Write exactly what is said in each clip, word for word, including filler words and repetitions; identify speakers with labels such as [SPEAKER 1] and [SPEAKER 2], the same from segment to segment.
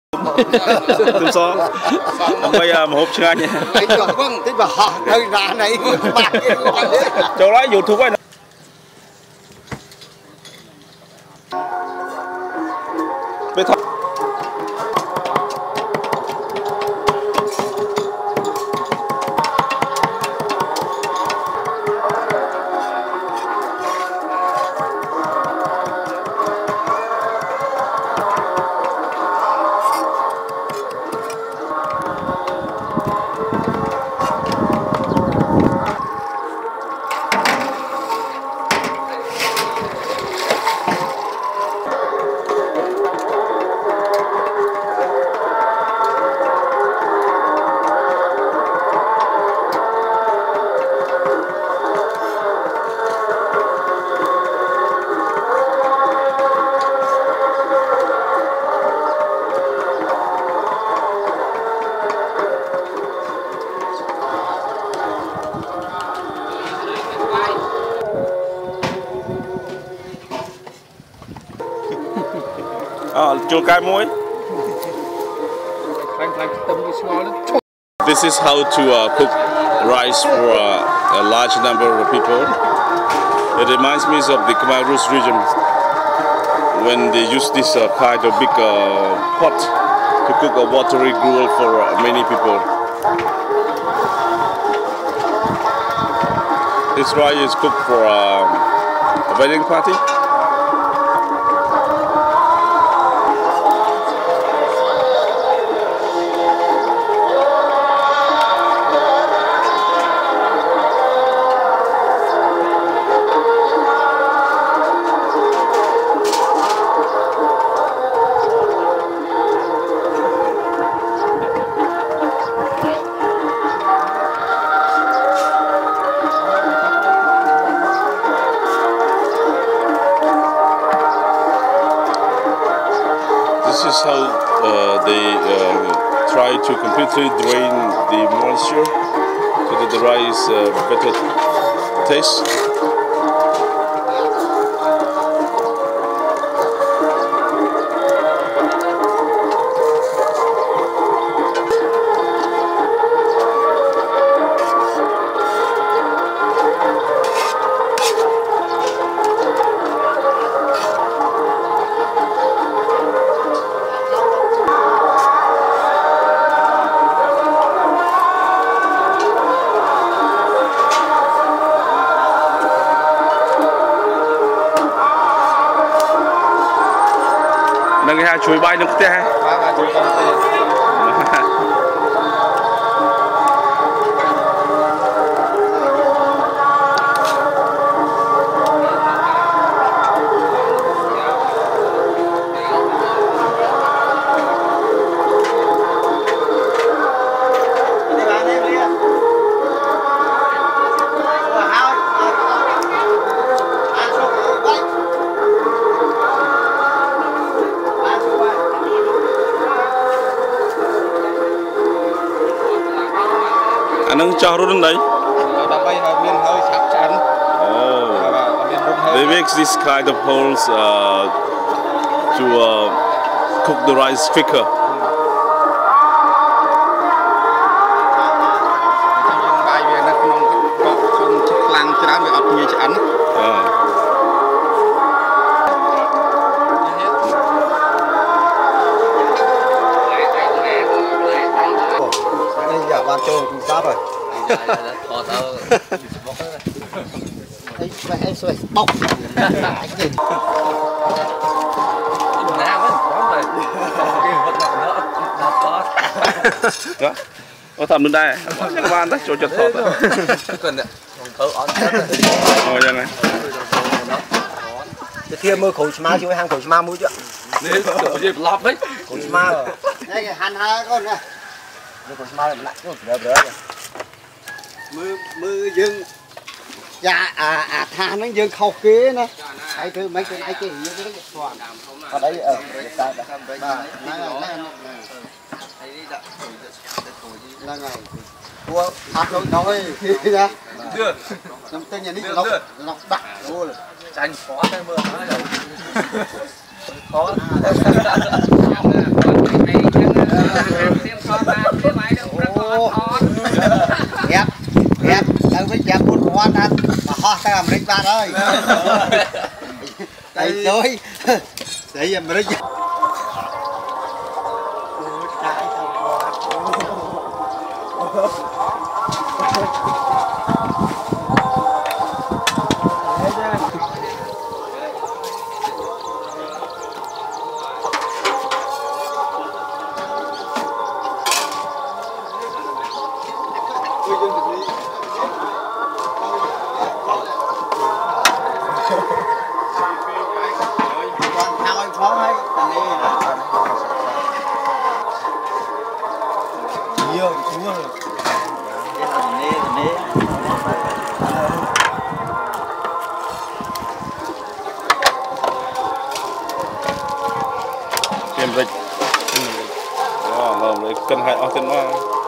[SPEAKER 1] Tôi xó bây giờ một hộp chưa nha
[SPEAKER 2] vâng thế mà họ hơi ra này
[SPEAKER 1] chỗ đó YouTube ấy bây giờ chuột cay muối. This is how to uh, cook rice for uh, a large number of people. It reminds me of the Khmer Rouge region when they use this uh, kind of big uh, pot to cook a watery gruel for uh, many people. This rice is cooked for uh, a wedding party. This is how uh, they uh, try to completely drain the moisture so that the rice uh, better taste. Nâng hai chuối bay nâng té. Anh cho luôn đấy. They make this kind of holes uh, to uh, cook the rice quicker.
[SPEAKER 2] Rồi. Em xoay bọc.
[SPEAKER 1] Đó. Có thầm lên đây. Các bạn đó cho chật thọt. Rồi vậy này.
[SPEAKER 2] Cái kia mơ khẩu má chứ hàng khẩu má mũi chứ.
[SPEAKER 1] Nè, cái lọp đấy.
[SPEAKER 2] Khẩu má. Đây cái hành hai con nè. Khẩu má lại nó đỡ đỡ. Mưa mưa dưng. Dạ à à tha nó dưng khâu kế nè. Ai thứ mấy cái ai cái như cái toàn. Ở đây ở ta ta. Này này là ngày cua hạt lôi nói thì ra đưa năm tên nhà đi lọc lọc bạc luôn tranh khó đây mưa khó bát ơi đây chơi đấy giờ mà nó
[SPEAKER 1] Kem rịch, làm lấy cân hai ở trên hoa.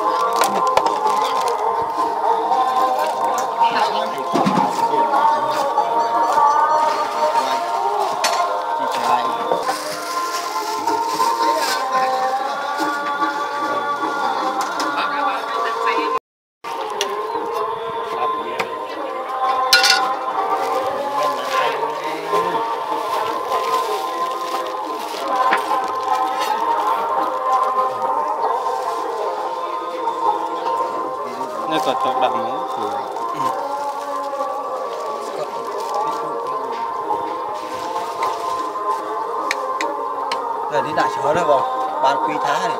[SPEAKER 1] Nó còn chọc đậm nữa.
[SPEAKER 2] Rồi đi đại chó đó bò, bán quý thá này.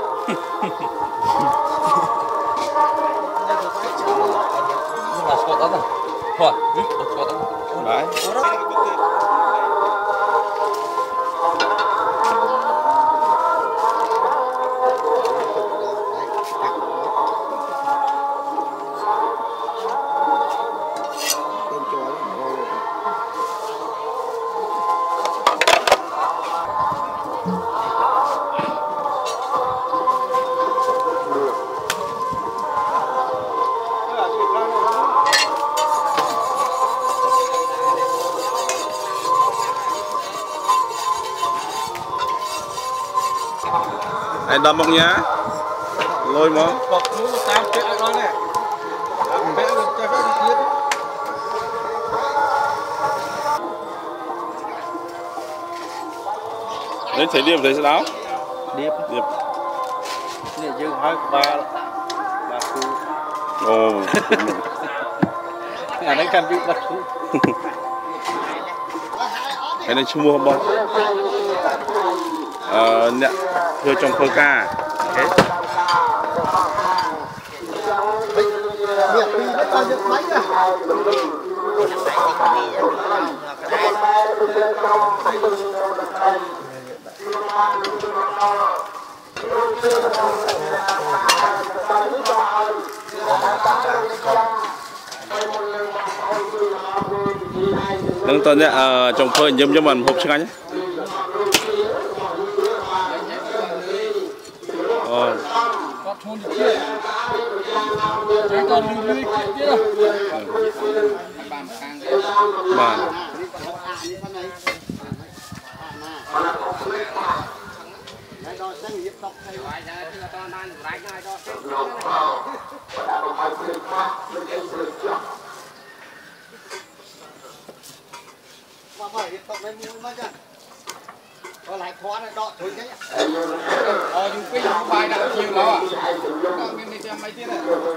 [SPEAKER 2] Nhưng mà sốt lắm à? Thôi, sốt lắm.
[SPEAKER 1] Đấy. Anh đâm không nhá, lôi món. Đến thấy điệp thấy sao?
[SPEAKER 2] Điệp.
[SPEAKER 1] Điệp.
[SPEAKER 2] Này dương hơi ba ba khu.
[SPEAKER 1] Ồ.
[SPEAKER 2] Nhà đấy cần bị bắt khu.
[SPEAKER 1] Cái này chưa mua không bông? Ờ, nè, thưa trong phơi ca. Okay. Nâng tuần nhé, uh, trong phơi nhâm cho mình hộp cho anh nhé. Ờ. Bạn.
[SPEAKER 2] Có lại khó này đọ thôi chứ.
[SPEAKER 3] Ờ, dùng pin không bài nào nhiều đó à? Còn mình đi xem mấy tiếng này.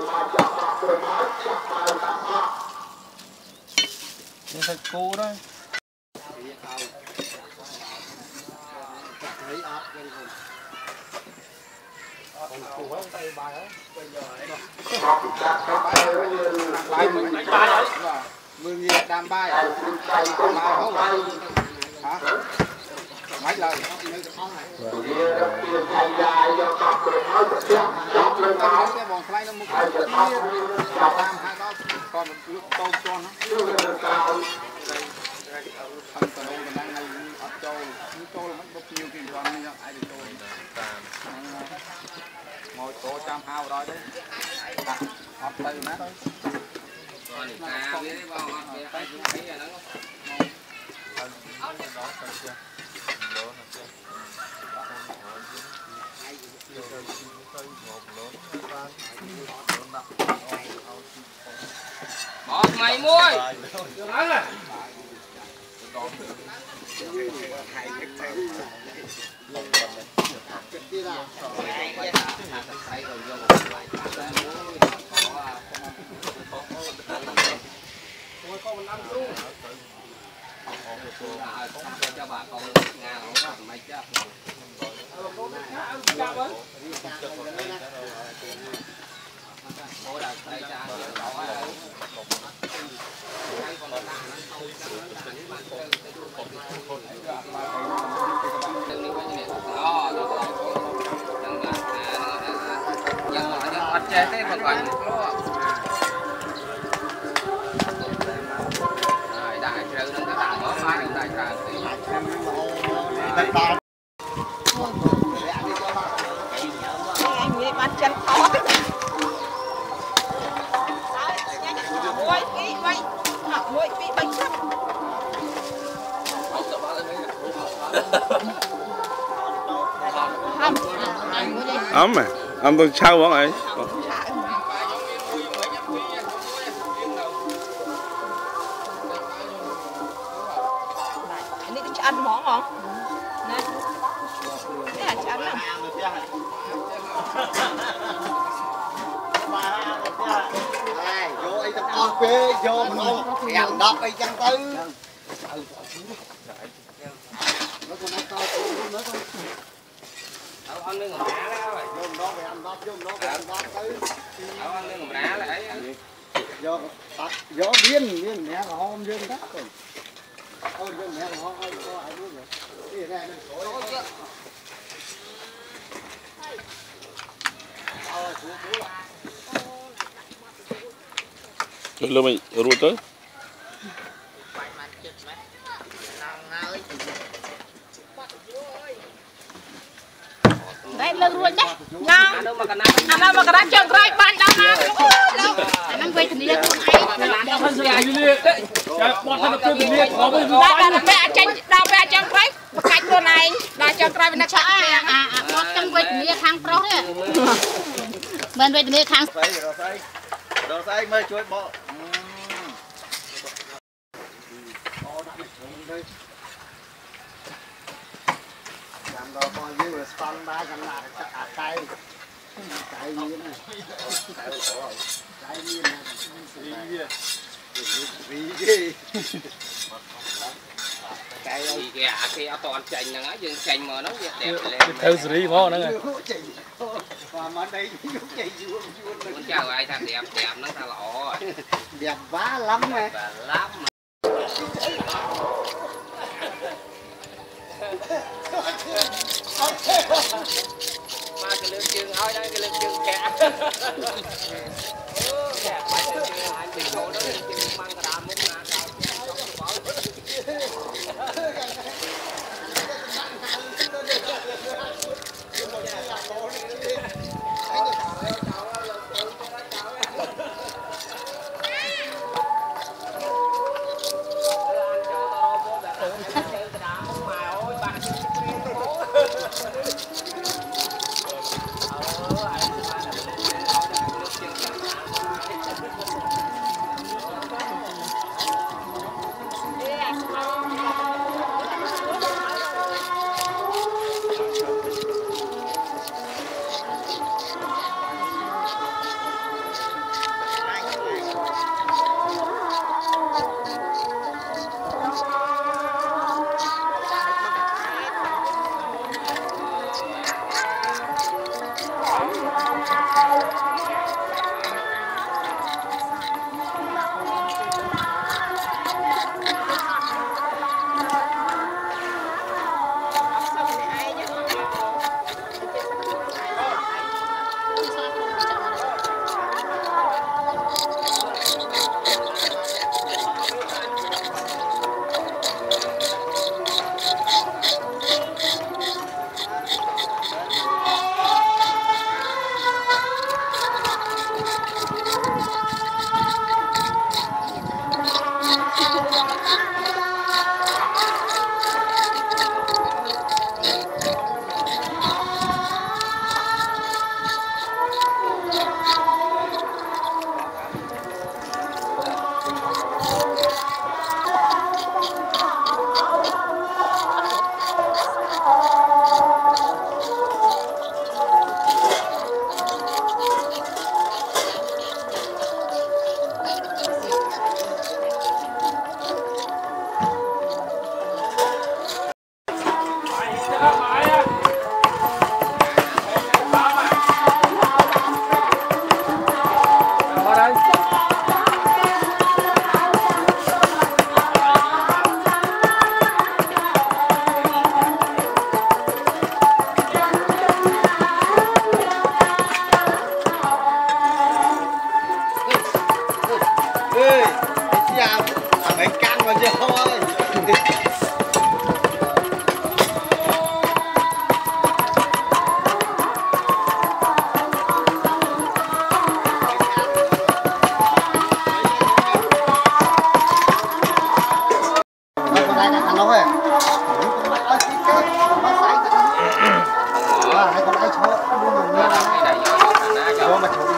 [SPEAKER 2] Nó thật cô đó.
[SPEAKER 3] Bài mười bài đấy. Mười nghìn đam bài. Bài không à? Hả? Mấy lần. Cái vòng play nó một cái làm hai đó còn một lúc tôm cho nó. Thằng tao đâu đang ngay ở châu, như châu là mất bao nhiêu tiền con như ai đi châu. Ngồi tổ trăm hao rồi đấy. Học tay nát thôi. Rồi ta biết đấy bao học về tay cũng thấy là nó. bỏ mày muôi cho bà con ngào mày chứ bố đặt tay ra chơi thế còn còn rồi đại trừ nó cái đại có mai đại trừ thì
[SPEAKER 4] anh nghĩ bán chân khó mỗi cái vậy mỗi cái bánh sắp
[SPEAKER 1] ấm mà ấm tôi sao bọn ấy
[SPEAKER 4] ini ăn món không nè cái là ăn không
[SPEAKER 2] vô ấy tập con phê vô không ăn đọc ấy chẳng tư nó còn ăn to nữa thôi
[SPEAKER 3] ăn nước ngọt đá đó rồi
[SPEAKER 2] vô nó về ăn đọc vô nó về ăn đọc tư
[SPEAKER 3] ăn nước ngọt đá là ấy
[SPEAKER 2] vô tắt vô biên biên mẹ là hôm dương đất rồi ôi dương mẹ là hôm ai có ai biết rồi cái này nó sổi
[SPEAKER 1] rồi lâu mình ruột tới
[SPEAKER 4] đây lưng ruột đấy ngon anh đâu mà cái đó chân rơi ban đâu mà anh đang quay thằng đi con ấy đang phân giải liệt đấy bọn thằng kia thằng liệt nó bây giờ đang vẽ chân đang vẽ chân rơi cạnh luôn này đang chân rơi bên nó chả à à bọn chân quay thằng đi khang pro đấy bên quay thằng đi khang
[SPEAKER 2] rồi say rồi say mới chui bộ làm đó coi như là spam ba trăm là cả tay tay như này tay như này vì gì
[SPEAKER 3] cái cái cái toàn chành này á chành mà nó đẹp lên
[SPEAKER 5] theo xử lý phó nữa rồi
[SPEAKER 2] mà đây cũng chạy vuông vuông
[SPEAKER 3] muốn chào ai thằng đẹp đẹp nó ta lọ
[SPEAKER 2] đẹp vá lắm mà
[SPEAKER 3] lắm mà cái lưng chừng ơi đây cái lưng chừng kẹt kẹt phải chừng hai chừng đồ đó chừng mang cái đàm muốn là
[SPEAKER 2] ai cho đúng rồi nha cho mà chụp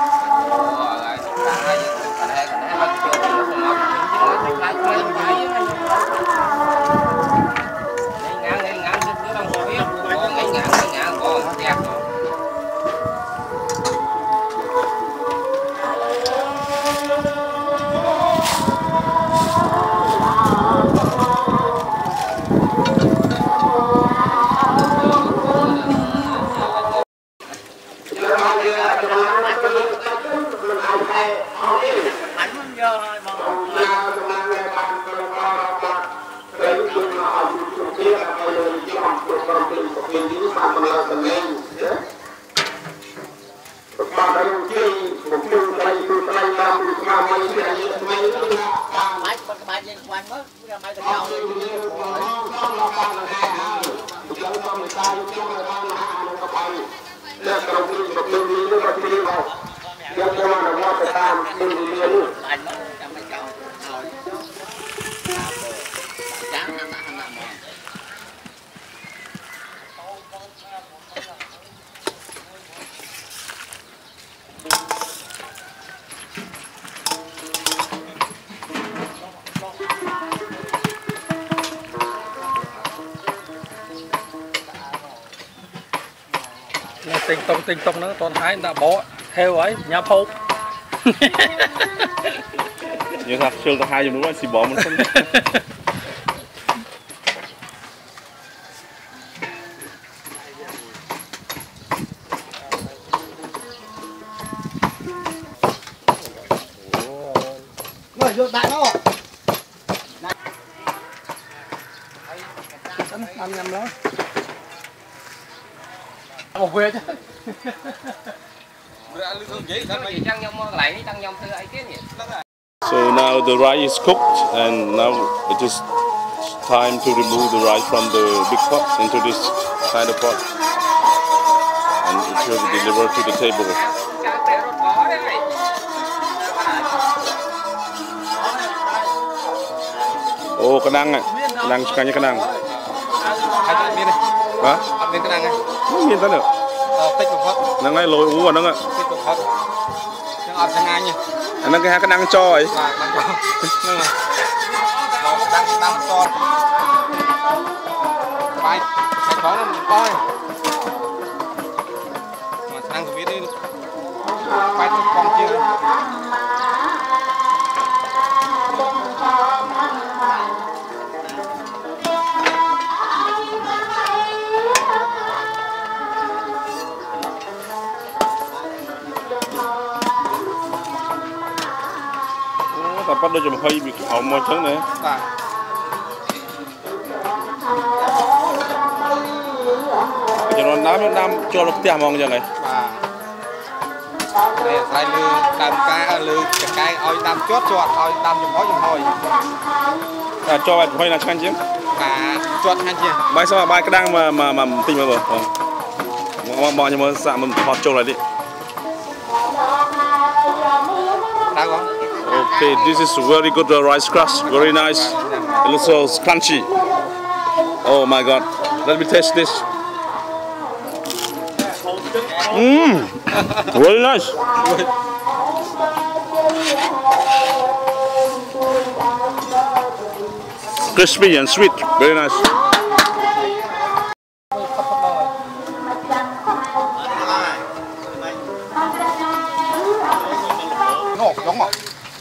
[SPEAKER 5] tình tông tình tông nó toàn thái đã bỏ theo ấy nhà phô
[SPEAKER 1] như thật chưa có hai dùng đúng không xì bỏ một phân
[SPEAKER 2] rồi vô tại nó ăn nhầm đó một về chứ
[SPEAKER 1] So now the rice is cooked and now it is time to remove the rice from the big pot into this kind of pot and it will be delivered to the table. Oh, kenang ah, kenang sukanya kenang. Hả?
[SPEAKER 3] Miên cái năng này.
[SPEAKER 1] Miên thế nào?
[SPEAKER 3] Ờ, tích một phút.
[SPEAKER 1] Năng này lôi uống vào nó ạ.
[SPEAKER 3] Tích một phút. Nhưng ăn sang ngay nha.
[SPEAKER 1] Năng cái hai cái năng cho ấy.
[SPEAKER 3] Và năng cho. Năng này. Rồi đang đang to. Bài, bài khó là coi. Mà năng của biết đi. Bài tôi còn chưa.
[SPEAKER 1] Bắt đầu chụp hơi bị hậu môi trứng nữa.
[SPEAKER 3] Dạ.
[SPEAKER 1] Cho nó đám đám cho nó tiêm mong như này.
[SPEAKER 3] Dạ. Đây là lư đam cá lư cái oi đam chốt chốt oi đam chùm hói chùm hồi.
[SPEAKER 1] À cho bạn hơi là chăn chứ.
[SPEAKER 3] À chốt hai chia.
[SPEAKER 1] Bài sao bài cái đang mà mà mà tinh mà vừa. Mà mà nhưng mà sao mình hot trâu lại đi.
[SPEAKER 3] Đang không?
[SPEAKER 1] Okay, this is very good uh, rice crust, very nice. It looks so crunchy. Oh my god, let me taste this. Mmm, really nice. Crispy and sweet, very nice.
[SPEAKER 3] Ngọt, giống ngọt.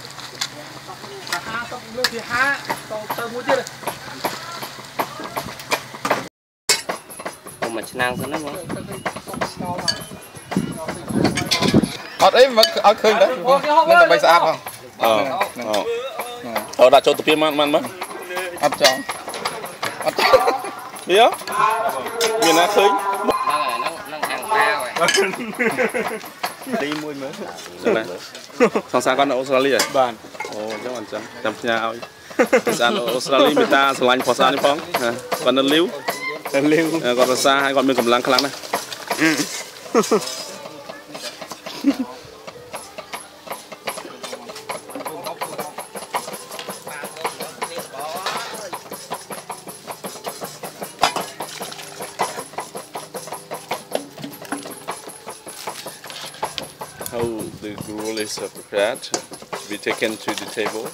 [SPEAKER 6] mà năng thôi nó
[SPEAKER 3] ở đấy mà ở khơi đấy nên là bay xa không
[SPEAKER 1] ờ ờ ờ đặt cho tụi kia man man mất
[SPEAKER 3] ấp cho ấp cho
[SPEAKER 1] đi á miền Nam khơi
[SPEAKER 6] nó nó nó ăn bao rồi
[SPEAKER 1] đi mua mới này sang sang con ở Australia rồi bạn ồ chắc là chẳng chăm nhà ao sang Australia người ta sờ lạnh phò sa đi phong còn đơn liu đơn liu còn xa hay còn mình cầm lăng khăng này how the gruel is prepared to be taken to the table.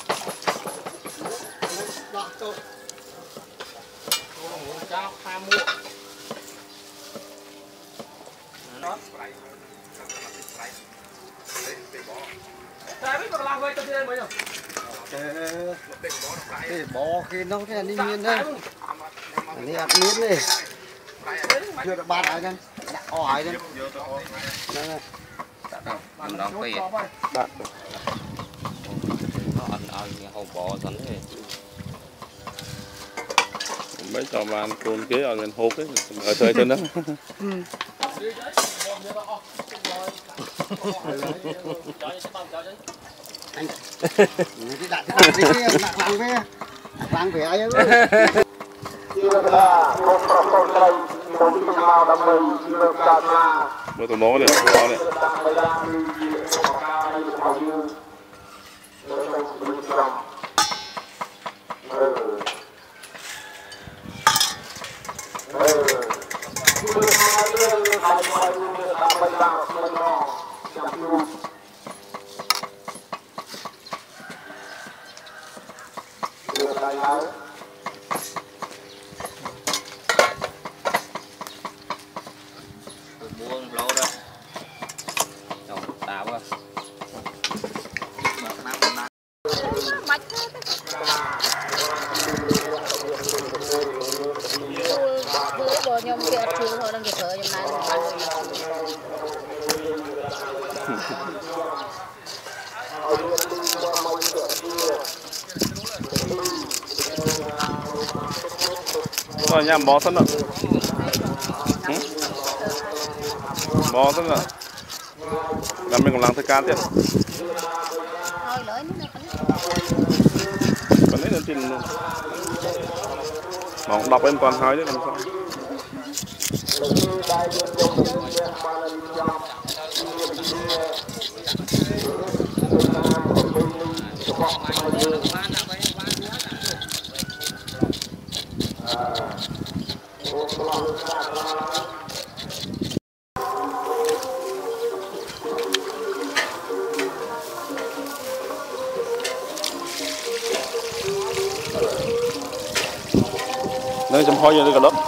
[SPEAKER 2] Cái bò khi nó cái này miên đây, này ăn miên đi, chưa được ba đại đây, hỏi đây,
[SPEAKER 6] ăn đó cái
[SPEAKER 2] bạn,
[SPEAKER 6] nó ăn ăn hầu bò sẵn rồi
[SPEAKER 1] Mấy trò mà ăn cồn kế ở bên hộp ấy, ở thời thôi đó.
[SPEAKER 2] anh, cái đại cái đại cái nặng lăng về, nặng lăng về ấy.
[SPEAKER 1] Mới tụi nó này, nó này.
[SPEAKER 6] buông lâu đó trồng táo á
[SPEAKER 4] nhom kia chưa thôi đang chờ hôm nay
[SPEAKER 1] rồi nhầm bó sân rồi bó sân rồi làm mình còn làm thời canទៀតcòn đấy là tiền luôn mà đọc em toàn hai đấy làm sao nơi chấm hoa như thế cả lớp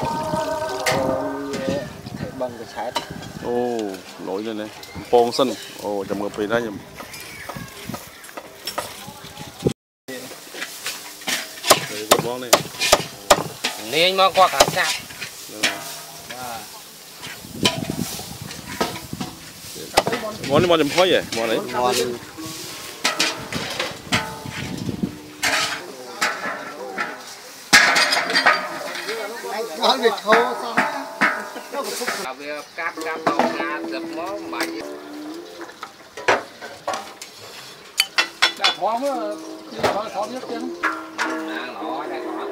[SPEAKER 2] bằng cái sét
[SPEAKER 1] ô lỗi này này phong sân ô chấm ngập về đây nhầm đây cái bóng này
[SPEAKER 6] nên mà qua cả sạp
[SPEAKER 1] món này món chấm hoa vậy món này
[SPEAKER 2] ăn việc thô sao
[SPEAKER 6] là việc cắt cắt đầu ra dập món bảy
[SPEAKER 5] đã thoáng á thoáng thoáng nhất chứ
[SPEAKER 6] đang nói đang nói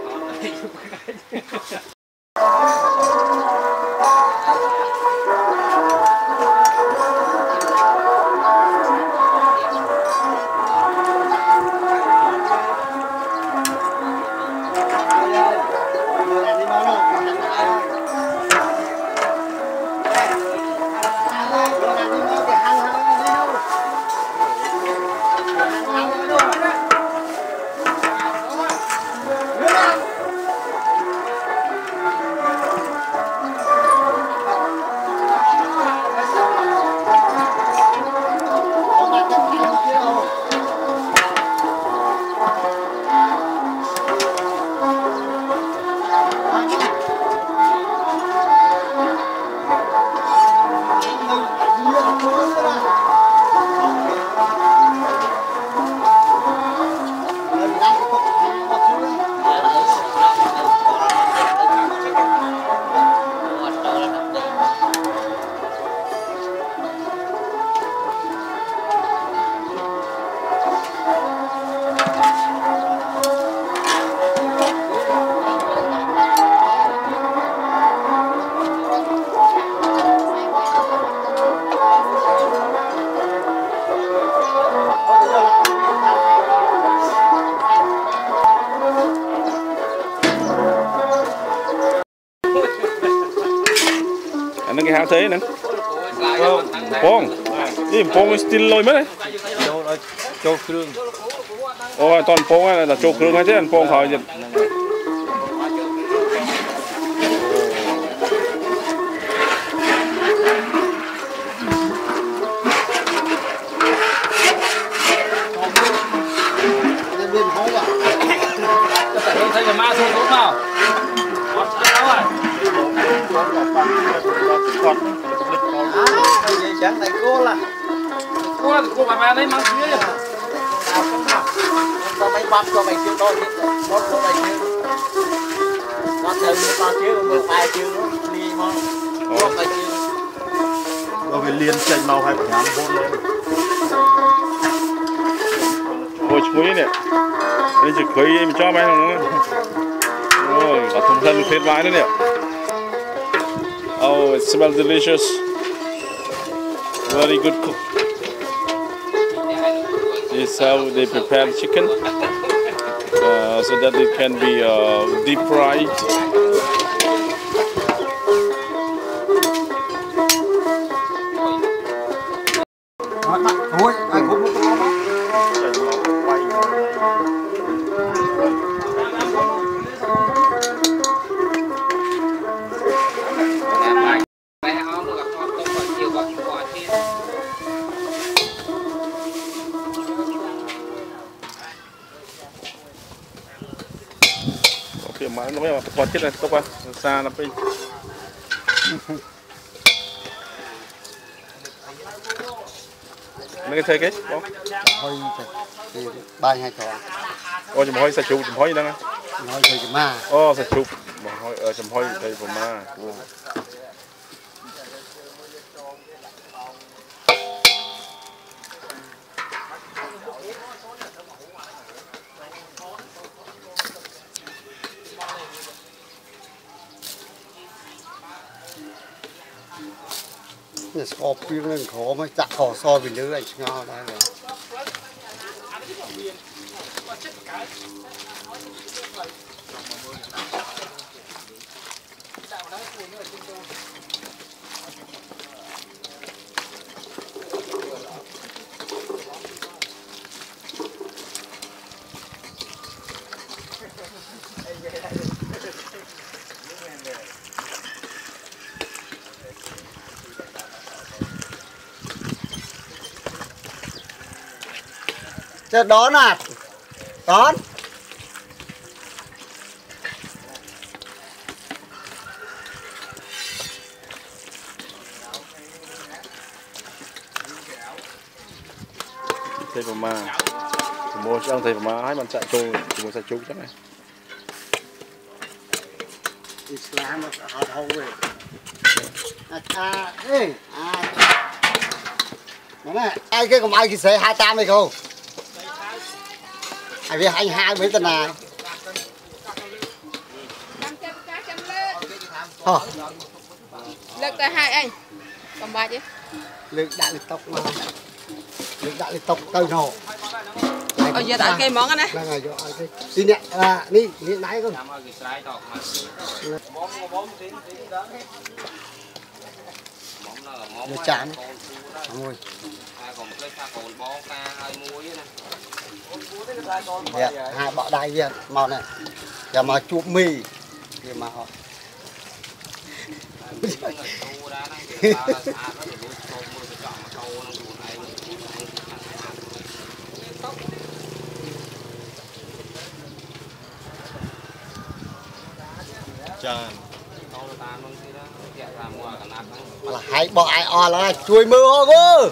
[SPEAKER 1] anh nó cái háo thế nè Pongนี่Pongสติลลอยไหมโจเครื่องโอ้ตอนPongนั่นแต่โจเครื่องใช่ไหมPongเขาจะ
[SPEAKER 5] thấy là ma xuống xuống nào con sao rồi
[SPEAKER 2] chẳng này cô là
[SPEAKER 5] cô cô bà mẹ đấy mang phía rồi
[SPEAKER 2] có mấy bắp cho mày kêu đôi bắp cho mày kêu nó thường nó to chứ không phải kêu nó đi mà bắp mày kêu
[SPEAKER 7] rồi cái liên chanh màu hay phải ngắm hôn lên
[SPEAKER 1] ôi chuối nè đây chỉ khuấy em cho mấy thằng nữa ôi cả thùng thân phết vãi nữa nè oh it smells delicious very good cook this is how they prepare the chicken uh, so that it can be uh, deep fried
[SPEAKER 2] ôi ai cũng
[SPEAKER 1] mà nó mới còn chết này tốt quá xa lắm đi mấy cái xe cái có
[SPEAKER 2] hơi ba hai trò
[SPEAKER 1] ô chùm hôi sạch chụp chùm hôi gì đang
[SPEAKER 2] nói chơi cái ma
[SPEAKER 1] ô sạch chụp mà hôi ở chùm hôi thầy của ma
[SPEAKER 2] เนี่ยสอบปิ้งนั่นขอมาจักขอซอยไปเรื่อยงอได้เลยจะđón à đón
[SPEAKER 1] thầy của ma mua cho thầy của ma hai bạn chạy trâu mua chạy trâu chắc này
[SPEAKER 2] Islam họ thâu về à à ê à nè ai cái còn ai cái xe hai tam này không ai biết anh hai mấy tên này hả
[SPEAKER 4] lực tới hai anh còn ba chứ
[SPEAKER 2] lực đại lực tộc mà lực đại lực tộc tơi nổ
[SPEAKER 4] ở giờ tại cây món anh ấy
[SPEAKER 2] là ngày giờ ai cái đi nè à đi đi nãy con giờ chán rồi dạ, hai bọ đai kia màu này giờ mà chụp mì thì mà họ là hai bọ ai o là chui mưa ô cơ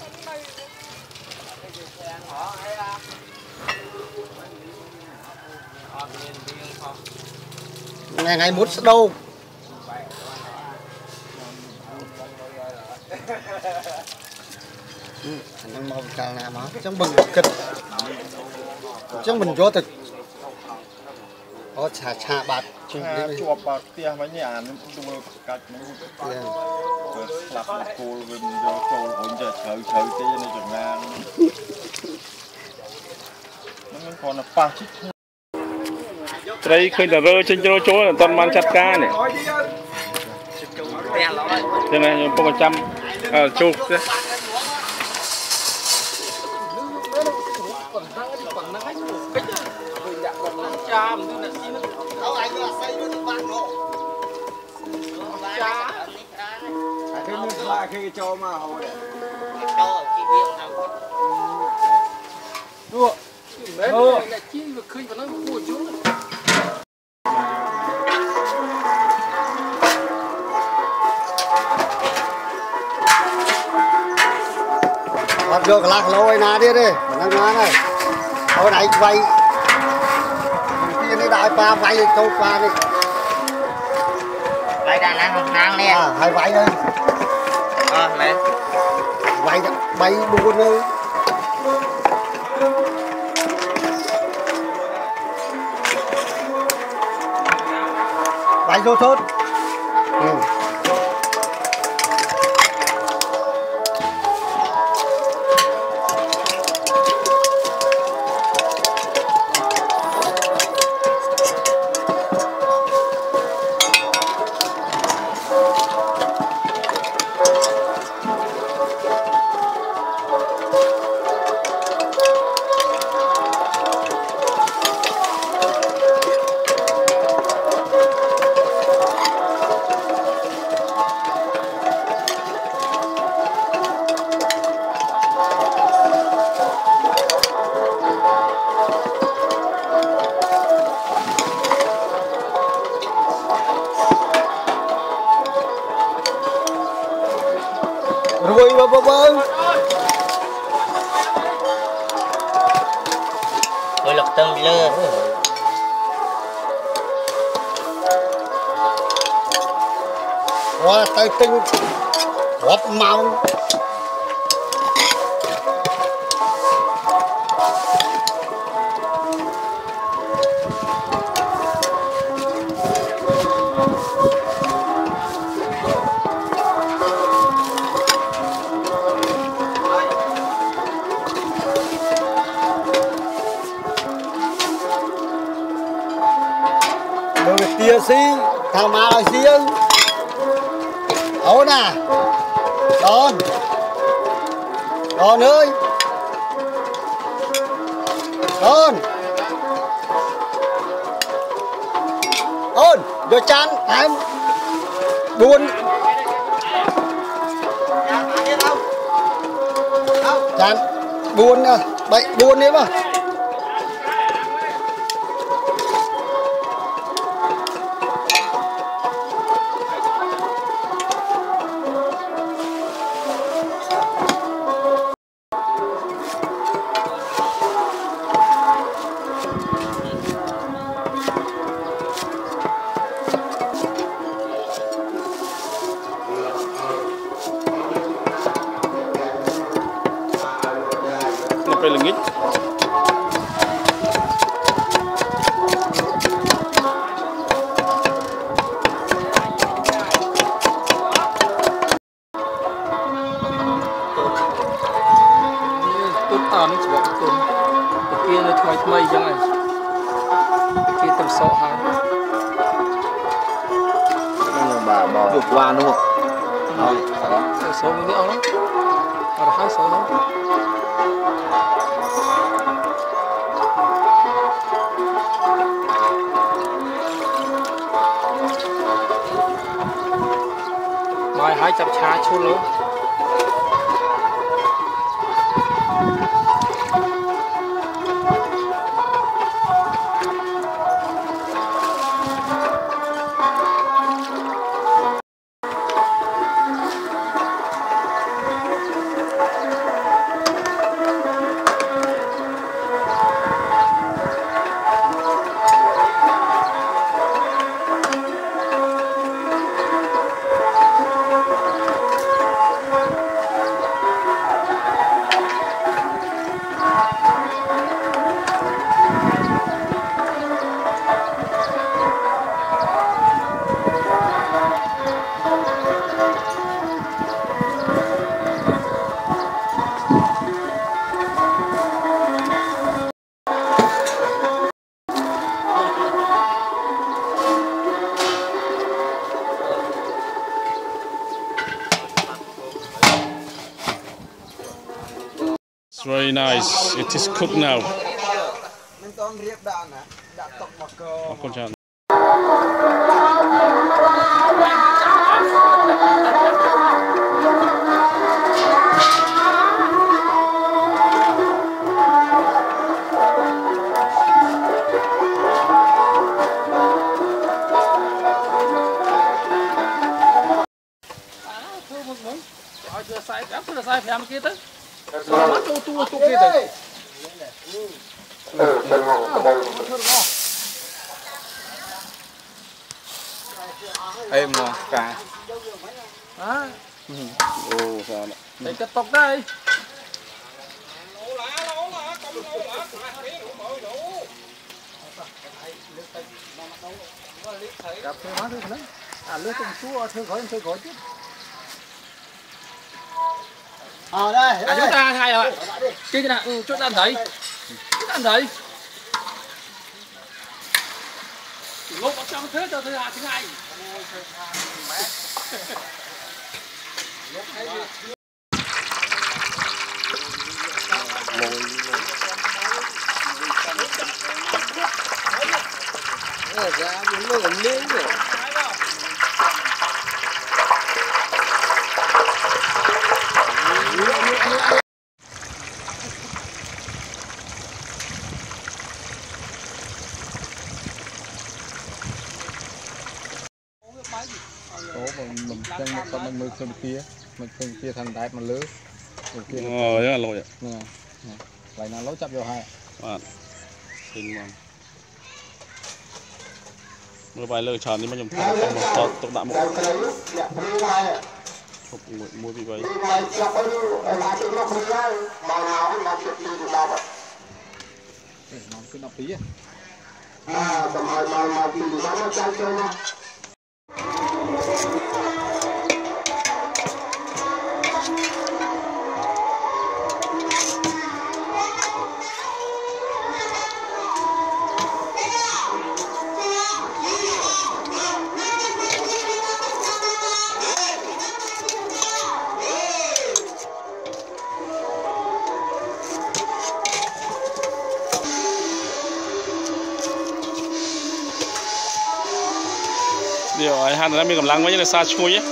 [SPEAKER 2] ngày ngày muốn đâu anh mau càng nào mà trong bừng kịch trong mình vô thực có trà trà bạt
[SPEAKER 7] chuột bạt tia mấy nhà nó đua cạch nó lặp cô về vô trâu hỗn giờ chơi chơi cái này chẳng ngang nó còn là ba chiếc
[SPEAKER 1] đây khơi là rơi trên chỗ chỗ là toàn man chặt cá này thế này nhưng không có trăm
[SPEAKER 5] ờ chụp đấy
[SPEAKER 2] khi cho mà hồi
[SPEAKER 5] đua ờ chi mà khơi vào nó cua chú
[SPEAKER 2] bắt được lạc lôi na đi đi năng na này hồi này vay tiền đi đại pa vay câu pa đi
[SPEAKER 6] vay đàn năng năng nè
[SPEAKER 2] à hai vay đây
[SPEAKER 6] ờ mẹ
[SPEAKER 2] vay bay buồn ơi vay vô thốt ừ. Rồi bơ bơ bơ
[SPEAKER 6] tôi lục tâm lơ
[SPEAKER 2] qua tay tinh góp màu tia xí thằng mà là xí ưng ấu nè đòn đòn ơi đòn ôn vô chán em buồn chán buồn à bệnh buồn đấy mà
[SPEAKER 1] phải là nghịch
[SPEAKER 5] tốt ăn chỉ bảo tôm kia nó thay thay chẳng này kia tầm sọ hàng
[SPEAKER 7] bà bò vượt qua đúng không?
[SPEAKER 5] Không, số này nữa lắm, ada hai số lắm. Mai hai chập chá chút nữa.
[SPEAKER 1] It's very nice. It is cooked now.
[SPEAKER 5] Sai áp là sai phải làm kia tới. Nó tu tu tu kia tới.
[SPEAKER 3] Em ngon cả.
[SPEAKER 5] Hả?
[SPEAKER 1] Ồ sao ạ?
[SPEAKER 5] Để cái tóc đây. Cặp thôi hóa thôi đấy. À lưới trong chúa thôi khỏi thôi khỏi chứ.
[SPEAKER 2] Ờ đây.
[SPEAKER 5] À chúng ta hai rồi. Kia nào, ừ, chút ăn thấy. Chút ăn thấy. Lúc ở trong thế cho thứ hai thứ hai.
[SPEAKER 2] Ờ ra những người làm liên rồi.
[SPEAKER 3] Số mình mình chân một con mình mưa bên kia, mình bên kia thành đại mà lứa. Bên kia.
[SPEAKER 1] Ờ rất là lỗi ạ.
[SPEAKER 3] Nè. Vậy là lối chấp vô hai.
[SPEAKER 1] Bạn. Xinh ngon. Mưa bài lơ tròn đi mà nhầm thằng một tọt tọt đạm một. Chụp mua bị vậy.
[SPEAKER 3] Nó cứ đọc tí á.
[SPEAKER 8] À, tầm hồi mà mà thì nó nó chơi chơi nha.
[SPEAKER 1] Điều ai han là mình cầm lăng với những cái sa chui nhé.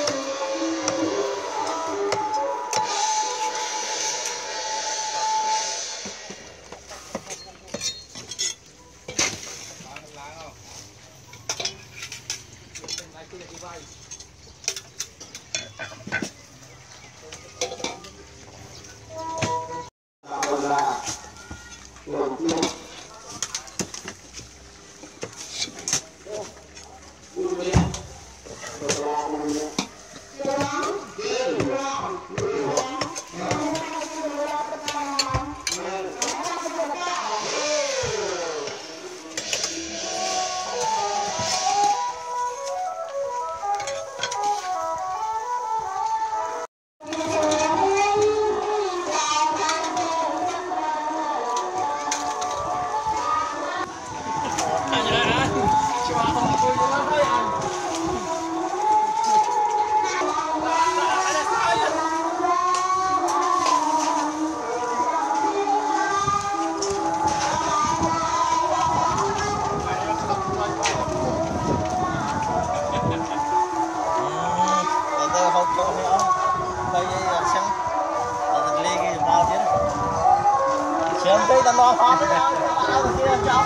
[SPEAKER 2] Đây là lo hoa đấy nha, ở kia cháu.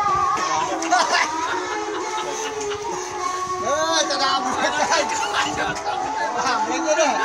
[SPEAKER 2] Ơ, ta làm cái này. Làm cái gì đấy?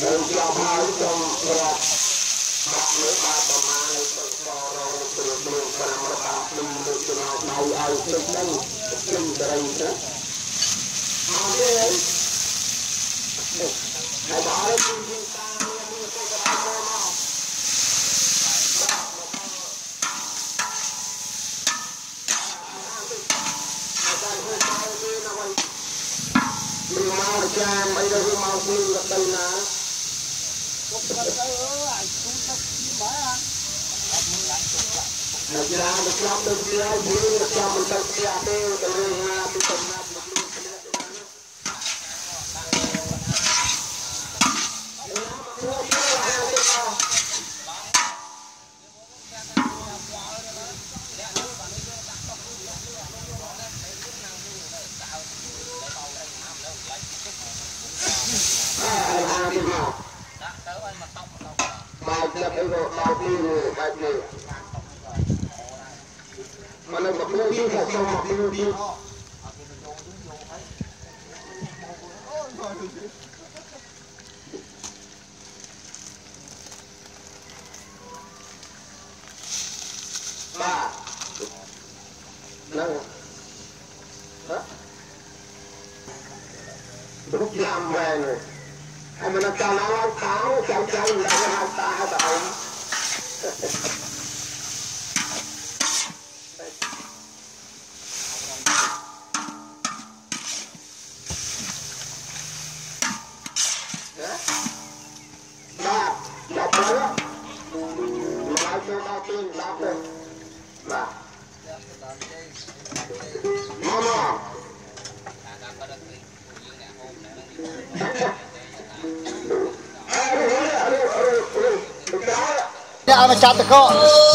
[SPEAKER 2] เอามาจับตะก้อ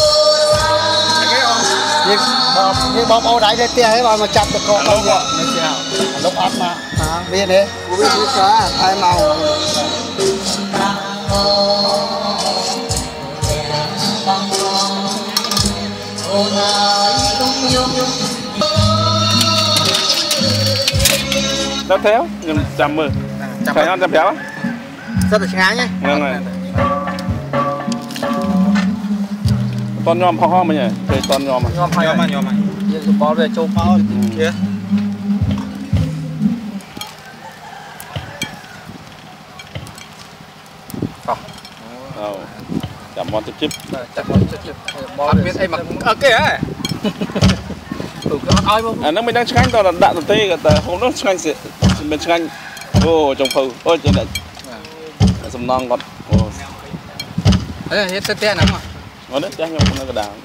[SPEAKER 2] นี่บอกนี่บอกเอาได้เตี้ยให้เรามาจับตะก้อเอาเนี่ยลบอัดมาเบี้ยเนี่ยกูไม่รู้ซะไอ้เมา
[SPEAKER 1] Đáp théo, nhưng chầm mơ. Phải ăn chầm théo á?
[SPEAKER 2] Rất là ngán nhé.
[SPEAKER 1] Ngon rồi. Con nhom phong mà nhỉ? Cái con nhom à?
[SPEAKER 5] Nhom hay nhom nhom hay. Giờ cứ bỏ về châu bao kia.
[SPEAKER 1] Ờ. Chầm món chip chip.
[SPEAKER 5] Chầm món chip chip. Bỏ biết ai mặc ở kia ấy.
[SPEAKER 1] À nó mới đang chanh tao là đạn tao tê cả không nó chanh sẽ bên chanh ô trồng phù ôi trên này sầm non còn
[SPEAKER 5] đấy hết tê nắng mà
[SPEAKER 1] ngon đấy chanh không nó cái đào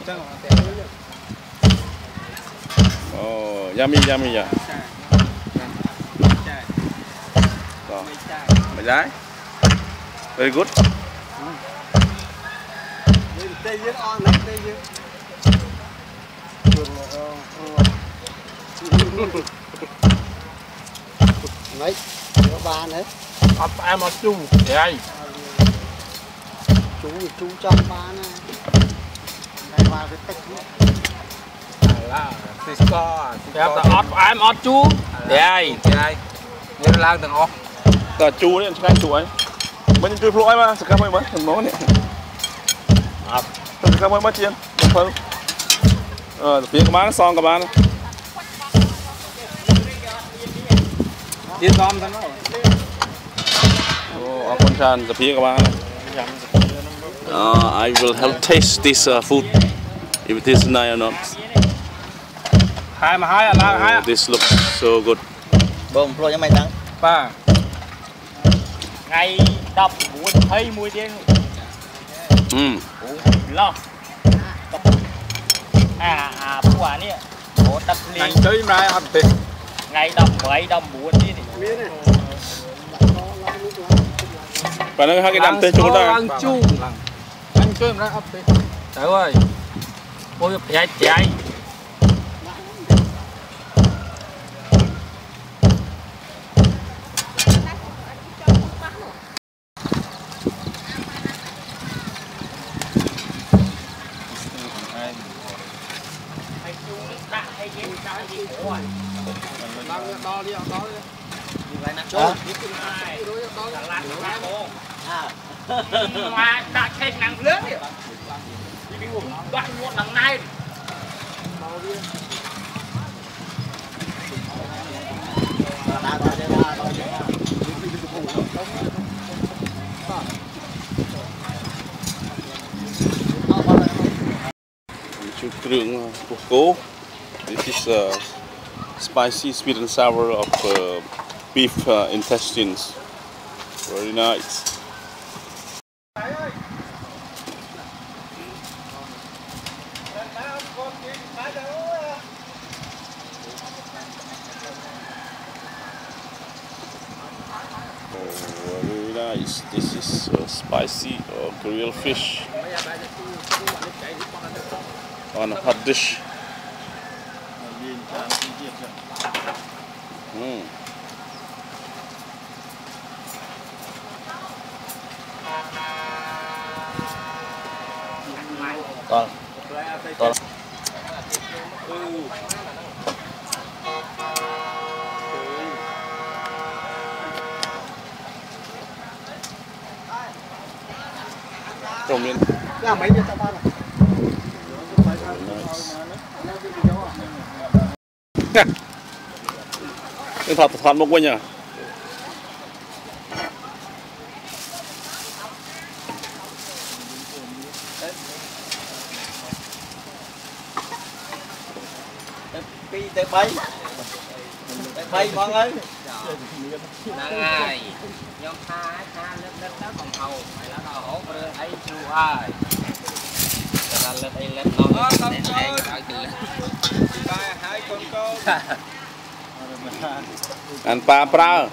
[SPEAKER 1] ô yummy yummy à mày trái very good
[SPEAKER 2] tê dưới on lấy tê dưới mấy có ba nữa
[SPEAKER 5] ấp em ở chú đây
[SPEAKER 2] chú chú trong ba nè đây qua cái tách
[SPEAKER 5] là Cisco em là ấp em ở chú đây đây như là từng ấp
[SPEAKER 1] cả chú đấy chanh chú ấy bên chú lỗi mà sẽ không mấy thằng nó này thằng không mấy mất chiên không ờ phía các bạn son các bạn
[SPEAKER 5] điên con thôi
[SPEAKER 1] oh ở con tràn phía các bạn uh, I will help taste this uh, food if it is nice or not.
[SPEAKER 5] Hai mà hai là hai.
[SPEAKER 1] Oh, this looks so good.
[SPEAKER 2] bông rồi cho mày đắng
[SPEAKER 5] ba
[SPEAKER 6] ngày đập muốn thấy mùi điên
[SPEAKER 1] Ừ.
[SPEAKER 6] lo à à bố quả nè bố đập liền
[SPEAKER 5] anh chơi ra ăn thì
[SPEAKER 6] ngày đập bảy đập bốn đi
[SPEAKER 1] Và nó hai cái đầm tên chúng ta.
[SPEAKER 5] Anh chu anh chơi ra ăn thì trời ơi ôi chạy chạy
[SPEAKER 2] Đó.
[SPEAKER 6] mà đã chạy nặng lớn đi đi ngủ đoạn muộn đằng này
[SPEAKER 1] chút rượu của cố. This is uh, spicy sweet and sour of uh, beef uh, intestines. Very nice. Oh, very nice. This is uh, spicy uh, grilled fish on a hot dish. Mm. Con. Con. Trồng lên.
[SPEAKER 2] Là mấy viên tao ba này.
[SPEAKER 1] Cái thọt thọt một quên nhỉ?
[SPEAKER 2] Đi tới bay. Tới bay mong ơi.
[SPEAKER 6] này nhóm tha tha lên lên đó còn hầu mày là nó hổ bơ ấy chú ơi là lên đây lên nó lên đây đợi từ ba hai con cô
[SPEAKER 1] ăn pa pra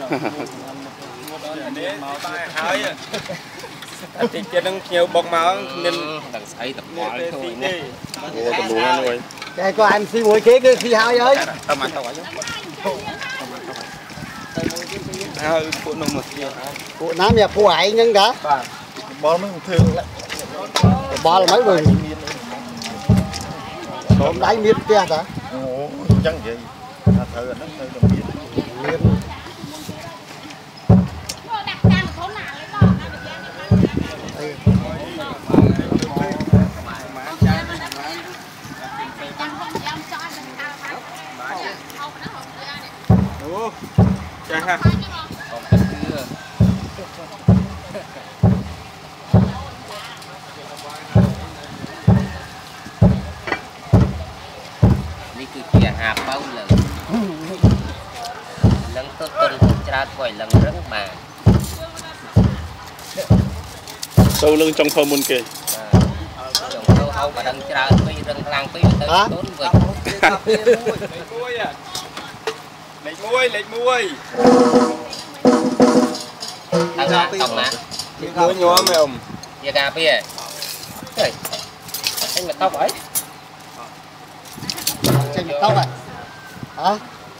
[SPEAKER 5] thì chưa đang nhiều bọc máu nên
[SPEAKER 6] đằng xây tập mỏi thôi
[SPEAKER 5] nè
[SPEAKER 1] mua tầm đủ ăn rồi
[SPEAKER 2] cái có em xin ngồi kế cái khi hai ơi
[SPEAKER 5] tao ăn tao ấy hơi phụ nông một kia
[SPEAKER 2] phụ nam nhà phụ ấy nhưng cả
[SPEAKER 7] bò mấy thương lại
[SPEAKER 2] bò là mấy người hôm nay miết kia hả
[SPEAKER 7] ồ chẳng vậy thợ nó hơi đồng miết
[SPEAKER 2] miết
[SPEAKER 5] ủa chà ha
[SPEAKER 6] นี่คือเกียร์หาเป้าเลยลังต้นต้นจะปล่อยลังเรื่องมา
[SPEAKER 1] sâu lưng trong phơ muôn kề
[SPEAKER 6] trồng sâu hậu và đằng tra phi rừng làng phi tới tốn vịt
[SPEAKER 5] lệch muôi lệch muôi
[SPEAKER 6] thằng ra tổng mà
[SPEAKER 5] muôi nhỏ mày ông
[SPEAKER 6] giờ gà phi à trời anh mà tóc ấy
[SPEAKER 2] trên tóc này hả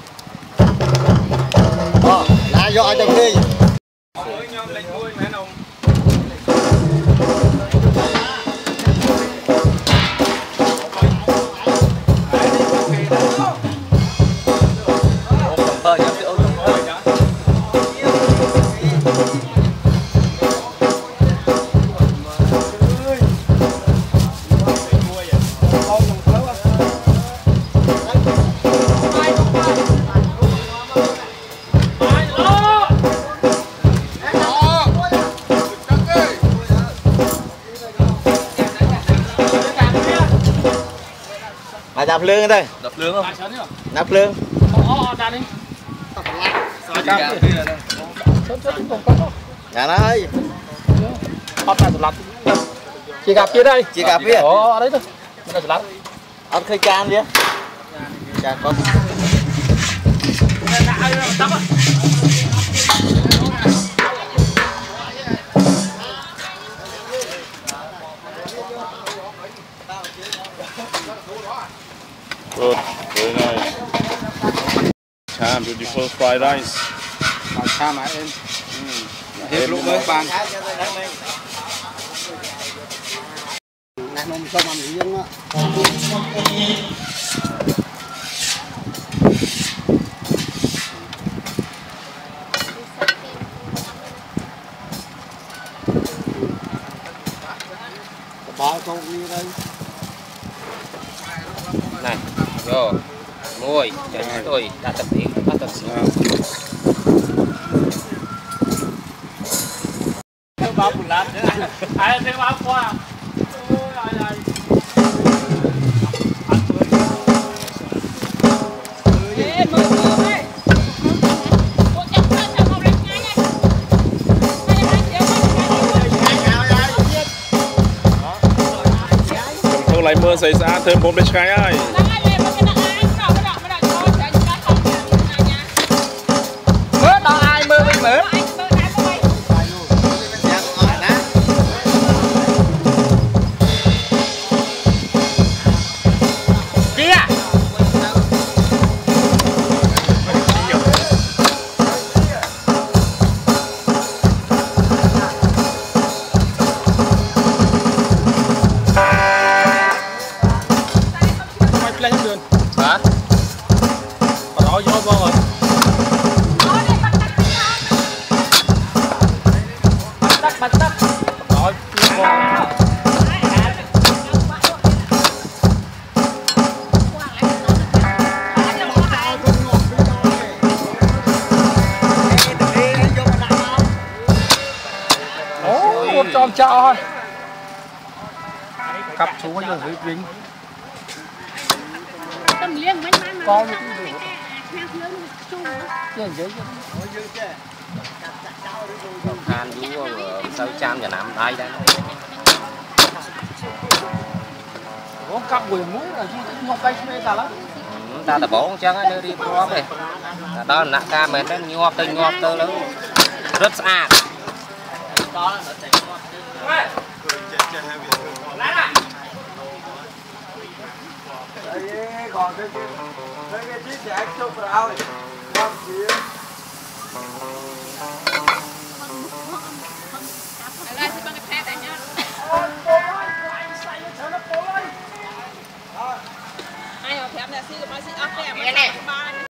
[SPEAKER 2] ờ là do trong khi
[SPEAKER 5] muôi nhỏ lệch muôi mẹ ông
[SPEAKER 2] đạp lương đây
[SPEAKER 5] đập lương không
[SPEAKER 2] đạp lương nhà nó ơi chị gặp kia đây chị gặp kia ở đấy thôi ăn khơi can đi chà con
[SPEAKER 1] good very nice Cham beautiful fried rice
[SPEAKER 5] bàn cha mà em hết lúc mới bàn
[SPEAKER 2] nè nôm cho mà mình dương á
[SPEAKER 6] này vô môi chạy tôi đã tập tiếng đã tập xuống
[SPEAKER 5] bao bùn lát ai thấy bao qua ai ai
[SPEAKER 1] không lại mưa xảy ra thêm bốn bên trái ai
[SPEAKER 3] mưa đó ai mưa bên mưa
[SPEAKER 5] hả? Còn nói vô con rồi. Bắt bắt bắt. Nói vô con. Ồ, một tròn trọ thôi. Cặp chú nó hơi dính.
[SPEAKER 4] Tâm liên mấy má
[SPEAKER 5] Con
[SPEAKER 6] than vú sáu trăm và năm đây đây
[SPEAKER 5] có cặp quỷ mũi là chứ không tay mê ta lắm
[SPEAKER 6] ta là bố chẳng ai đi qua đây đó là ca mệt đấy nhọp tới nhọp tới lớn rất sạch
[SPEAKER 2] còn cái cái cái chiếc xe chụp rồi con gì
[SPEAKER 4] đây thì bằng cái thẻ này nhá ai ở thẻ này xin cái máy xin áp thẻ này